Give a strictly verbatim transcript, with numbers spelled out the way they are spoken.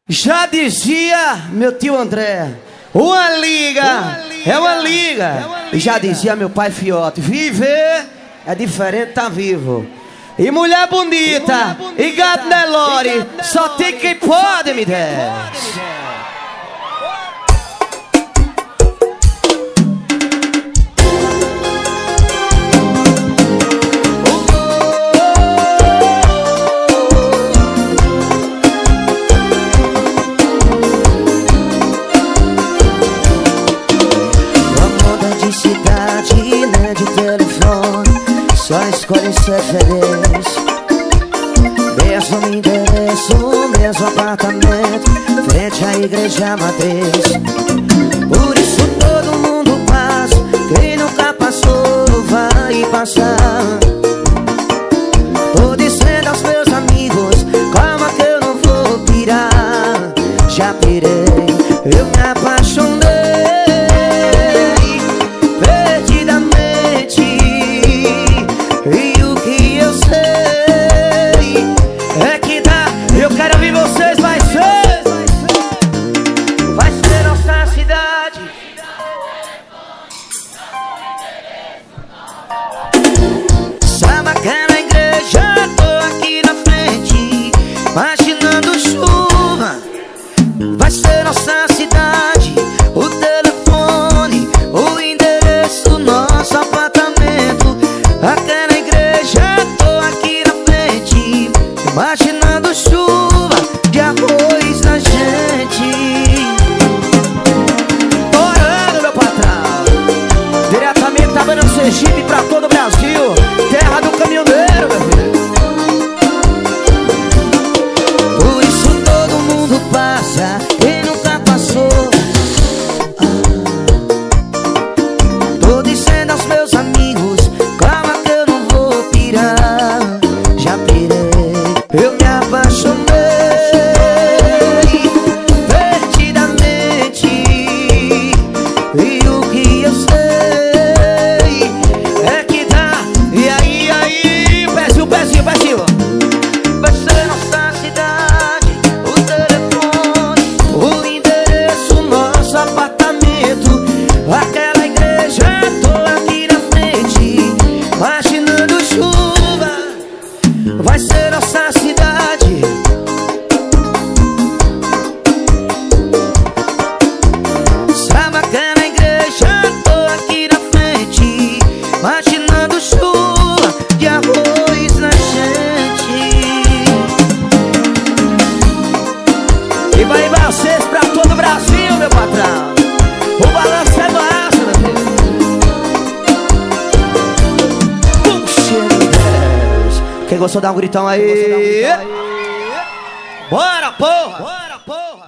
Já dizia meu tio André, uma liga, uma liga é uma liga. É uma liga. E já dizia meu pai Fiote, viver é diferente tá vivo. E mulher bonita, e, mulher bonita, e gato Nelore, só tem quem pode me der. Cidade, né, de telefone, só escolhe ser feliz. Mesmo endereço, mesmo apartamento, frente à igreja matriz. Por isso todo mundo passa, quem nunca passou vai passar. Tô dizendo aos meus amigos, calma que eu não vou pirar. Já pirei, eu me apaixonei. Aquela igreja, tô aqui na frente, imaginando chuva. Vai ser nossa cidade, o telefone, o endereço, nosso apartamento. Aquela igreja, tô aqui na frente, imaginando chuva de arroz na gente. Orando, meu patrão, diretamente da Banda Sergipe pra todo o Brasil, terra do caminhoneiro, meu filho. Por isso todo mundo passa, quem nunca passou. ah. Tô dizendo aos meus amigos, calma que eu não vou pirar. Já pirei, eu me apaixonei perdidamente. E o que eu sei vai ser nossa cidade, o telefone, o endereço, nosso apartamento. Aquela igreja, tô aqui na frente, imaginando chuva. Vai ser nossa cidade. Sabe aquela igreja, tô aqui na frente, imaginando chuva de arroz na gente. E vai vocês pra todo o Brasil, meu patrão. O balanço é massa, meu filho. Puxa, Deus. Quem gostou dá um gritão aí. Bora, porra! Bora, porra!